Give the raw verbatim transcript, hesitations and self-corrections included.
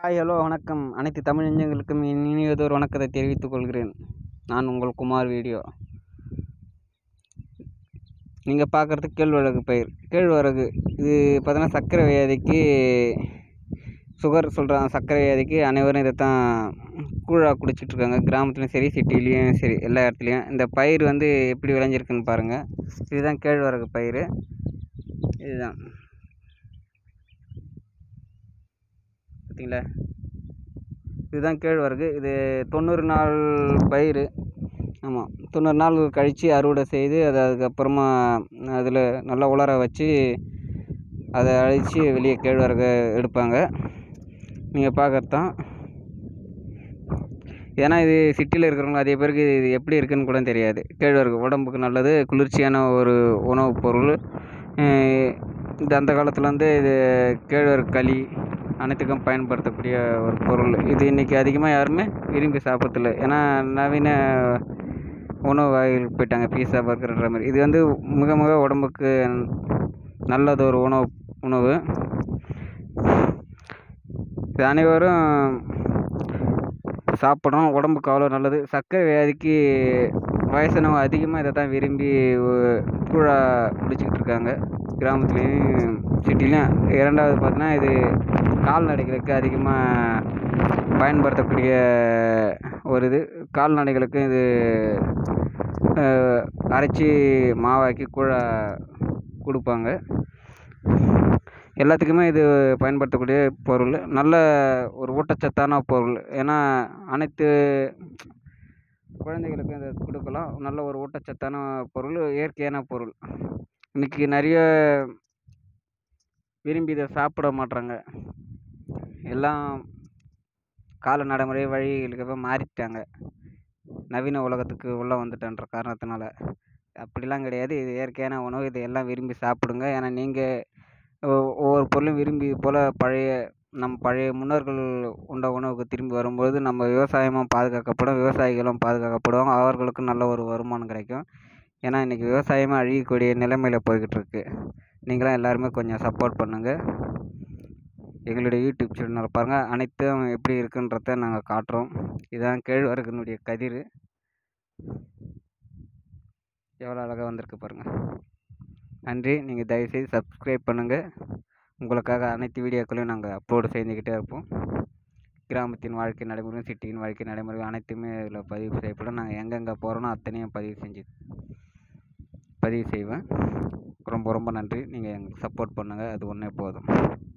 Hi hello வணக்கம். அனைத்து தமிழ் நெஞ்சங்களுக்கும் என் இனியதொரு வணக்கத்தை தெரிவித்துக் கொள்கிறேன். நான் உங்கள் குமார் வீடியோ. நீங்கள் பார்க்குறது கேழ்வரகு பயிர். கேழ்வரகு இது பார்த்தீங்கன்னா சர்க்கரை வியாதிக்கு, சுகர் சொல்கிறாங்க, சர்க்கரை வியாதிக்கு அனைவரும் இதை தான் கூழாக குடிச்சிட்ருக்காங்க. கிராமத்துலையும் சரி, சிட்டிலையும் சரி, எல்லா இடத்துலையும். இந்த பயிர் வந்து எப்படி விளைஞ்சிருக்குன்னு பாருங்கள். இதுதான் கேழ்வரகு பயிர். இதுதான் பார்த்தீங்களா, இதுதான் கேழ்வரகு. இது தொண்ணூறு நாள் பயிர். ஆமாம், தொண்ணூறு நாள் கழித்து அறுவடை செய்து அதை அதுக்கப்புறமா அதில் நல்லா உலர வச்சு அதை அழித்து வெளியே கேழ்வரகை எடுப்பாங்க. நீங்கள் பார்க்கறது தான். ஏன்னா இது சிட்டியில் இருக்கிறவங்க அதே பேருக்கு இது எப்படி இருக்குன்னு கூட தெரியாது. கேழ்வரகு உடம்புக்கு நல்லது, குளிர்ச்சியான ஒரு உணவுப் பொருள். இது அந்த காலத்தில் வந்து இது கேழ்வரகு களி அனைத்துக்கும் பயன்படுத்தக்கூடிய ஒரு பொருள். இது இன்றைக்கி அதிகமாக யாருமே விரும்பி சாப்பிட்றதில்ல. ஏன்னா நவீன உணவு வகைகளுக்கு போயிட்டாங்க, பீஸா பர்கர்ன்ற மாதிரி. இது வந்து மிக மிக உடம்புக்கு நல்லது ஒரு உணவு உணவு இது அனைவரும் சாப்பிடணும். உடம்புக்கு அவ்வளோ நல்லது. சர்க்கரை வியாதிக்கு வயசானவங்க அதிகமாக இதை தான் விரும்பி கூழாக குடிச்சிக்கிட்டு இருக்காங்க, கிராமத்துலேயும் சிட்டிலையும். இரண்டாவது பார்த்தீங்கன்னா, இது கால்நடைகளுக்கு அதிகமாக பயன்படுத்தக்கூடிய ஒரு இது. கால்நடைகளுக்கு இது அரைச்சி மாவாக்கி கூழாக கொடுப்பாங்க. எல்லாத்துக்குமே இது பயன்படுத்தக்கூடிய பொருள். நல்ல ஒரு ஊட்டச்சத்தான பொருள். ஏன்னா அனைத்து குழந்தைகளுக்கும் இதை கொடுக்கலாம். நல்ல ஒரு ஊட்டச்சத்தான பொருள், இயற்கையான பொருள். இன்றைக்கி நிறைய விரும்பி இதை சாப்பிட மாட்றாங்க. எல்லாம் கால நடைமுறை வழிகளுக்கு மாறிட்டாங்க, நவீன உலகத்துக்கு உள்ளே வந்துட்டன்ற காரணத்தினால. அப்படிலாம் கிடையாது. இது இயற்கையான உணவு. இது எல்லாம் விரும்பி சாப்பிடுங்க. ஏன்னா நீங்கள் ஒவ்வொரு பொருளும் விரும்பி போல் பழைய நம் பழைய முன்னோர்கள் உண்ட உணவுக்கு திரும்பி வரும்போது நம்ம விவசாயமும் பாதுகாக்கப்படும், விவசாயிகளும் பாதுகாக்கப்படுவாங்க. அவர்களுக்கும் நல்ல ஒரு வருமானம் கிடைக்கும். ஏன்னா இன்றைக்கி விவசாயமே அழியக்கூடிய நிலைமையில் போய்கிட்டு இருக்கு. நீங்களாம் எல்லாருமே கொஞ்சம் சப்போர்ட் பண்ணுங்கள். எங்களுடைய யூடியூப் சேனல் பாருங்கள். அனைத்தும் எப்படி இருக்குன்றத நாங்கள் காட்டுறோம். இதுதான் கேழ்வரகுனுடைய கதிர். எவ்வளோ அழகாக வந்திருக்கு பாருங்கள். நன்றி. நீங்கள் தயவுசெய்து சப்ஸ்கிரைப் பண்ணுங்கள். உங்களுக்காக அனைத்து வீடியோக்களையும் நாங்கள் அப்லோடு செஞ்சுக்கிட்டே இருப்போம். கிராமத்தின் வாழ்க்கை நடைமுறையும் சிட்டியின் வாழ்க்கை நடைமுறையும் அனைத்துமே இதில் பதிவு செய்யப்படும். நாங்கள் எங்கெங்கே போகிறோனோ அத்தனையும் பதிவு செஞ்சு பதிவு செய்வேன். ரொம்ப ரொம்ப நன்றி. நீங்கள் எங்களுக்கு சப்போர்ட் பண்ணுங்கள், அது ஒன்றே போதும்.